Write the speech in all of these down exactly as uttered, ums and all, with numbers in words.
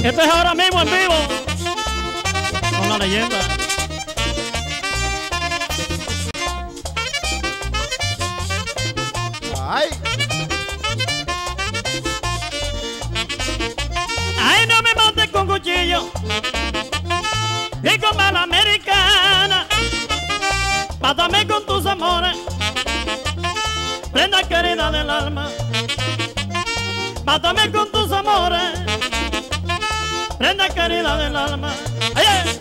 Esto es ahora mismo en vivo con la leyenda. Ay. Ay, no me mates con cuchillo y con bala americana. Mátame con tus amores, prenda querida del alma. Mátame con tus amores, prenda querida del alma. ¡Ay, ay!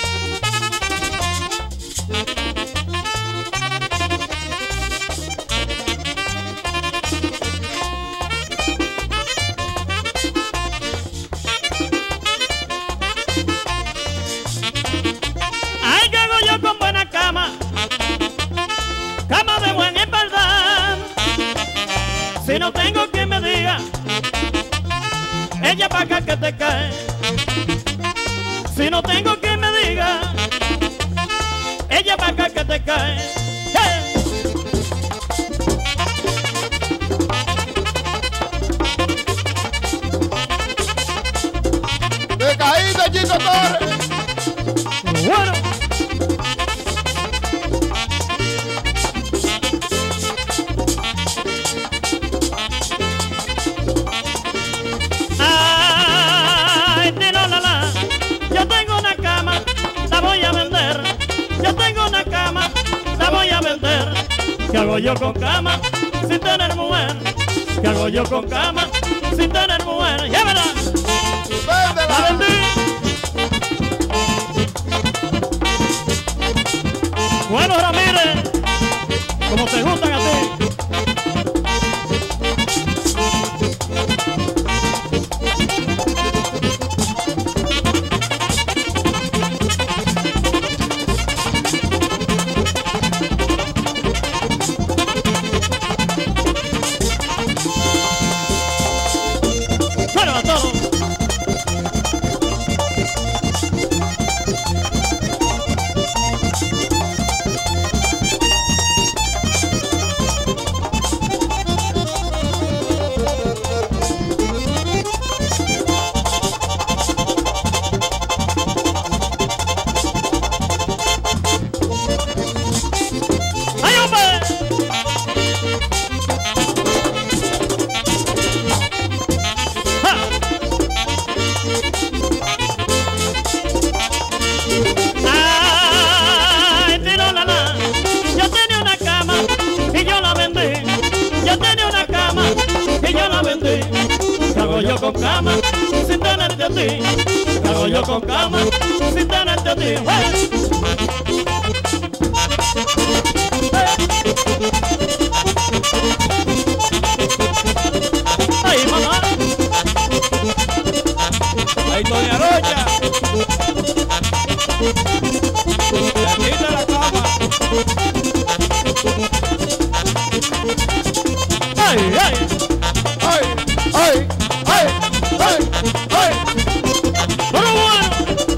Ay, ¿qué hago yo con buena cama? Cama de buen espaldar. Si no tengo quien me diga, ella pa' acá que te cae. Si no tengo quien me diga, ella pa' acá que te cae. ¡Hey! ¡Te caíste, Chico Torres! Bueno. Ay, tiro la la. Yo tengo una cama, la voy a vender. Yo tengo una cama, la voy a vender. ¿Qué hago yo con cama sin tener mujer? ¿Qué hago yo con cama sin tener mujer? ¡Llévala! ¡La ¡Véndela! vendí! Bueno, Ramírez, como te gustan a ti. Bueno, a todos. ¡Ay, hombre! ¡Ja! Ay, tiro la la. Yo tenía una cama y yo la vendí. Yo tenía una cama y yo la vendí. ¿Qué hago yo con cama sin tenerte a ti? ¿Qué hago yo con cama sin tenerte a ti? ¡Hey! ¡Ay, mamá! Ahí Doña Rocha. Le quita la cama. ¡Ay, ay! ¡Ay! ¡Ay! ¡Ay! ¡Ay! ¡Ay! ¡Pero bueno!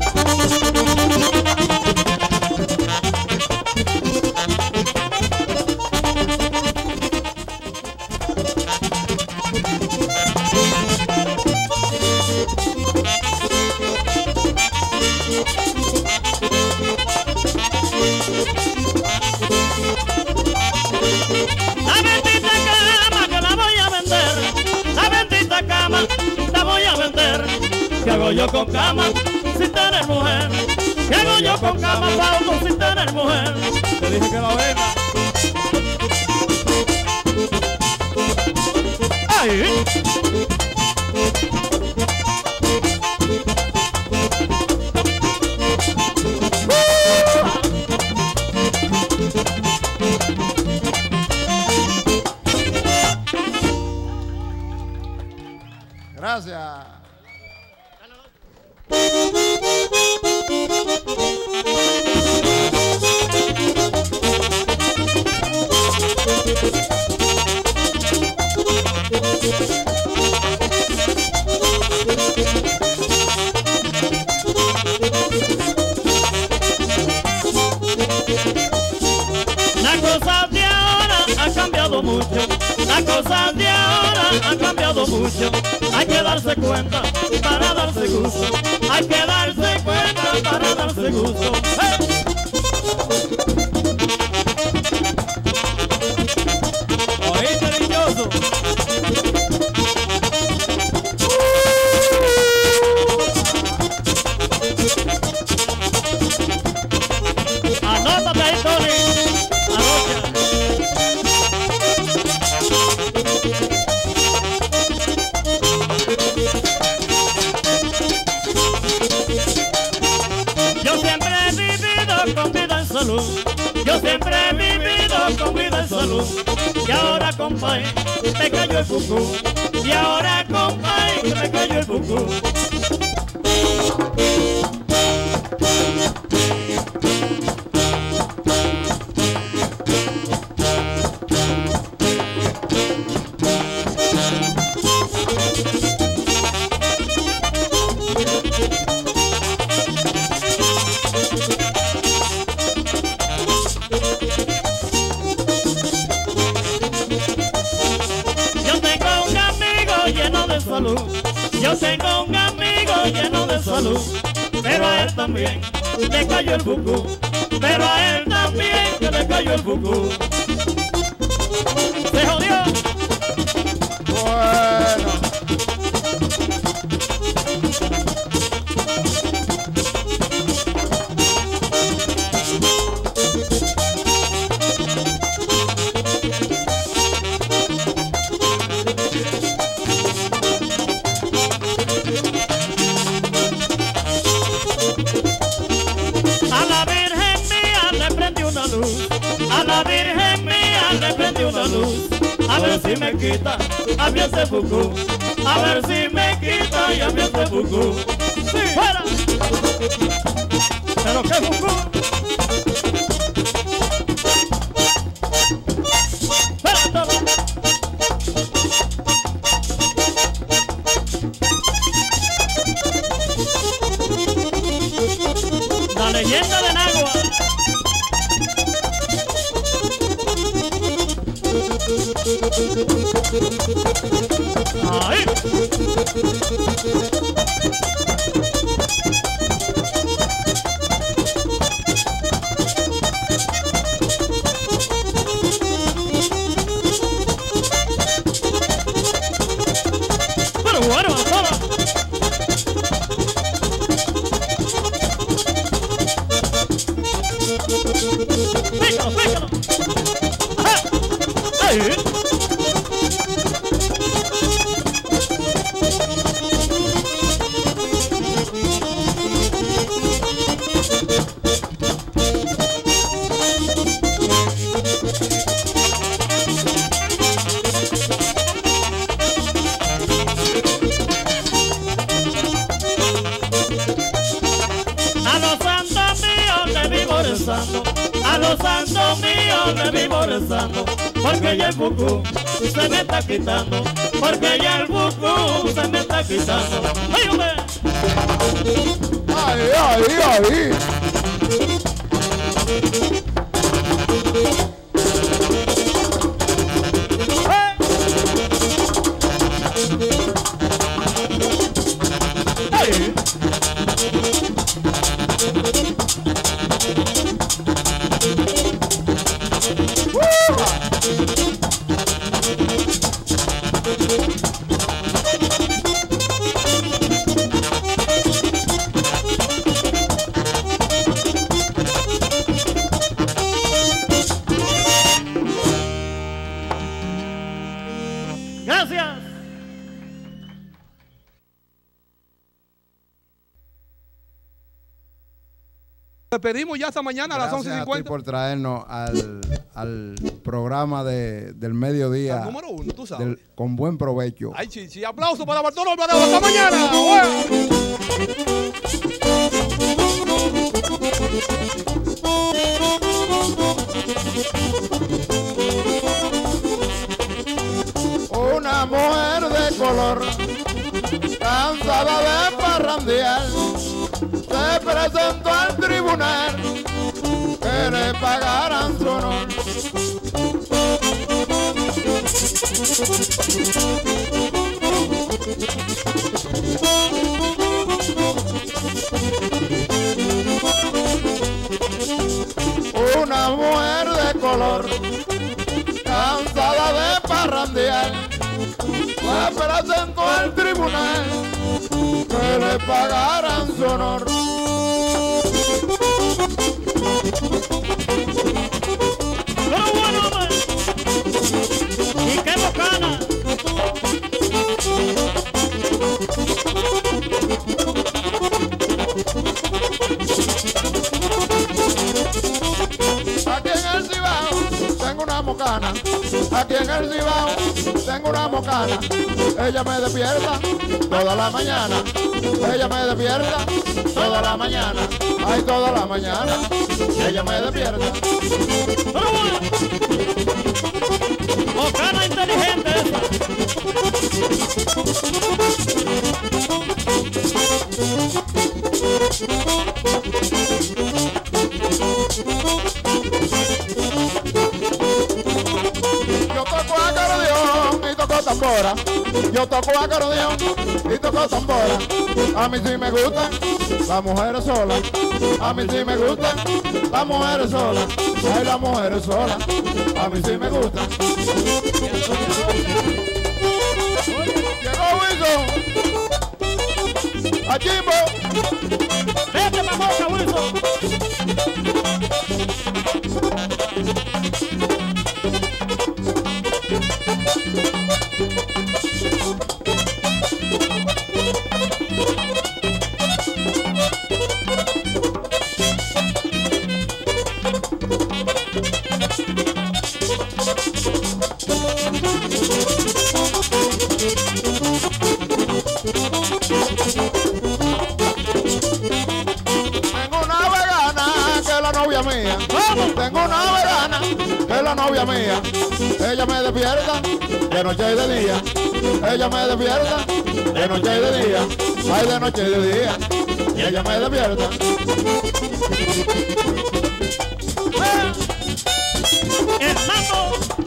La bendita cama que la voy a vender. La bendita cama la voy a vender. ¿Qué hago yo con cama sin tener mujer? ¿Qué hago yo con cama, Paulo, sin tener mujer? Te dije que la venda. ¡Ay! Gracias. Las cosas de ahora han cambiado mucho. Las cosas de ahora han cambiado mucho. Hay que darse cuenta para darse gusto. Hay que darse cuenta para darse gusto. ¡Hey! ¿Oíste, dichoso? Anótate ahí, Tony. Anocha. Yo siempre he vivido con vida en salud. Yo siempre he vivido con vida en salud. Y ahora, compadre, me cayó el cucú. Y ahora, compadre, que me cayó el cucú. Yo tengo un amigo lleno de salud, pero a él también le cayó el bucú, pero a él también que le cayó el bucú. Se jodió. Bueno. A la Virgen mía le prendí una luz, a ver si me quita a mí ese bucú, a ver si me quita y a mí ese bucú. Sí, fuera. Pero qué bucú. Fuera todo. La leyenda de Nagua. Ahí. Pero bueno, ahora. Pícalo, pícalo. Ajá. Ahí. A los santos míos le vivo rezando, porque ya el bucú se me está quitando, porque ya el bucú se me está quitando. ¡Ay, hombre! ¡Ay, ay, ay! ¡Ay! Gracias. Despedimos ya hasta mañana a las once y Gracias a ti cincuenta. por traernos al, al programa de, del mediodía. Al número uno, tú sabes. Del, con buen provecho. Ay, sí, sí. Aplauso para Bartolo Alvarado. ¡Hasta mañana! ¡Bueno! Una mujer de color, cansada de parrandear, se presentó al tribunal que le pagaran su honor. honor. Cansada de parrandear, fue presentó al tribunal que le pagaran su honor. Pero bueno, hombre. Y qué bocana. Aquí en el Cibao tengo una mocana, aquí en el Cibao tengo una mocana. Ella me despierta toda la mañana, ella me despierta toda la mañana, ay toda la mañana, ella me despierta. Pero bueno. Bocana inteligente esa. Yo toco acordeón y toco tambora, yo toco acordeón y toco tambora. A mí sí me gustan las mujeres solas, a mí sí me gustan las mujeres solas, ay las mujeres solas, a mí sí me gustan. Llegó Wilson, a Jimbo. Vete, mamoca, Wilson. Tengo una vegana que es la novia mía. Tengo una vegana que es la novia mía. Ella me despierta de noche y de día. Ella me despierta de noche y de día. Ay, de noche y de día. Y ella me despierta. Hernando.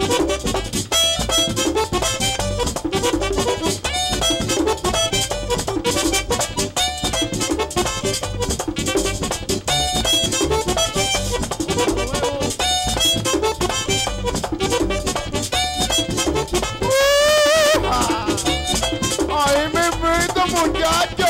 Ay, mi invito, muchacho.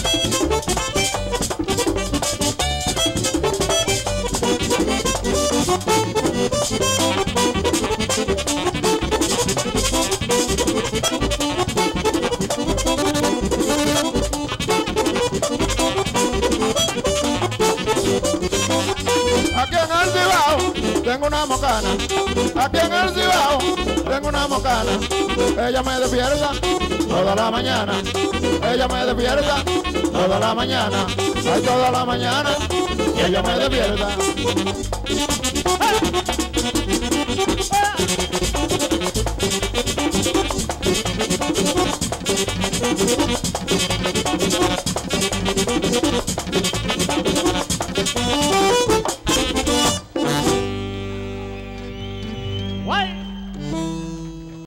Aquí en el Cibao tengo una mocana, aquí en el Cibao tengo una mocana. Ella me despierta toda la mañana, ella me despierta toda la mañana, ay toda la mañana, y ella me despierta. ¡Ah!